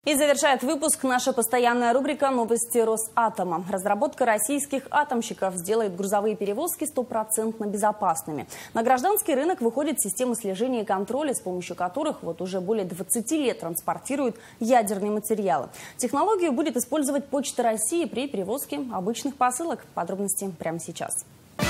И завершает выпуск наша постоянная рубрика «Новости Росатома». Разработка российских атомщиков сделает грузовые перевозки стопроцентно безопасными. На гражданский рынок выходит система слежения и контроля, с помощью которых вот уже более 20 лет транспортируют ядерные материалы. Технологию будет использовать Почта России при перевозке обычных посылок. Подробности прямо сейчас.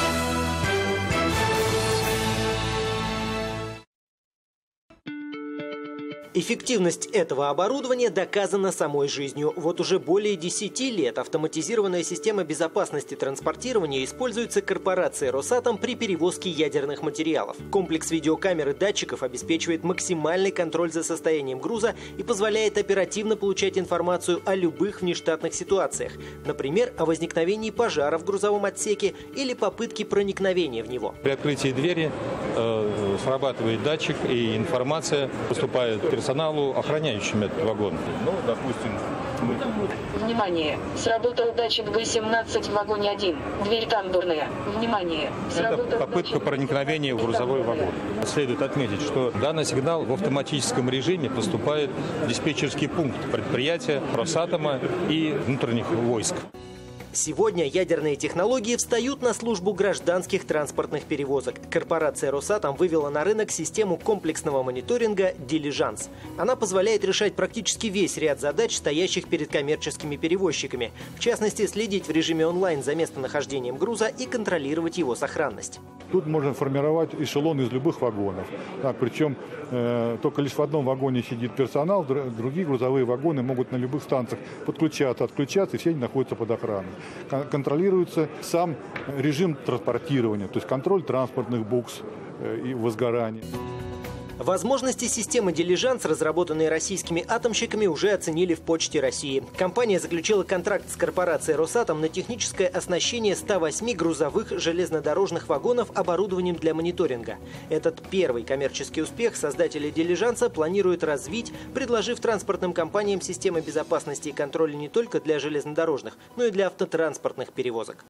Эффективность этого оборудования доказана самой жизнью. Вот уже более 10 лет автоматизированная система безопасности транспортирования используется корпорацией «Росатом» при перевозке ядерных материалов. Комплекс видеокамер и датчиков обеспечивает максимальный контроль за состоянием груза и позволяет оперативно получать информацию о любых внештатных ситуациях. Например, о возникновении пожара в грузовом отсеке или попытке проникновения в него. При открытии двери срабатывает датчик, и информация поступает персоналу, охраняющим этот вагон. Ну, допустим, Внимание! Сработал датчик Г-17 в вагоне 1. Дверь тамбурная. Внимание! Это попытка проникновения в грузовой вагон. Следует отметить, что данный сигнал в автоматическом режиме поступает в диспетчерский пункт предприятия Росатома и внутренних войск. Сегодня ядерные технологии встают на службу гражданских транспортных перевозок. Корпорация «Росатом» вывела на рынок систему комплексного мониторинга «Дилижанс». Она позволяет решать практически весь ряд задач, стоящих перед коммерческими перевозчиками. В частности, следить в режиме онлайн за местонахождением груза и контролировать его сохранность. Тут можно формировать эшелон из любых вагонов. Причем только лишь в одном вагоне сидит персонал, другие грузовые вагоны могут на любых станциях подключаться, отключаться, и все они находятся под охраной. Контролируется сам режим транспортирования, то есть контроль транспортных букс и возгорания. Возможности системы «Дилижанс», разработанные российскими атомщиками, уже оценили в Почте России. Компания заключила контракт с корпорацией «Росатом» на техническое оснащение 108 грузовых железнодорожных вагонов оборудованием для мониторинга. Этот первый коммерческий успех создатели «Дилижанса» планируют развить, предложив транспортным компаниям системы безопасности и контроля не только для железнодорожных, но и для автотранспортных перевозок.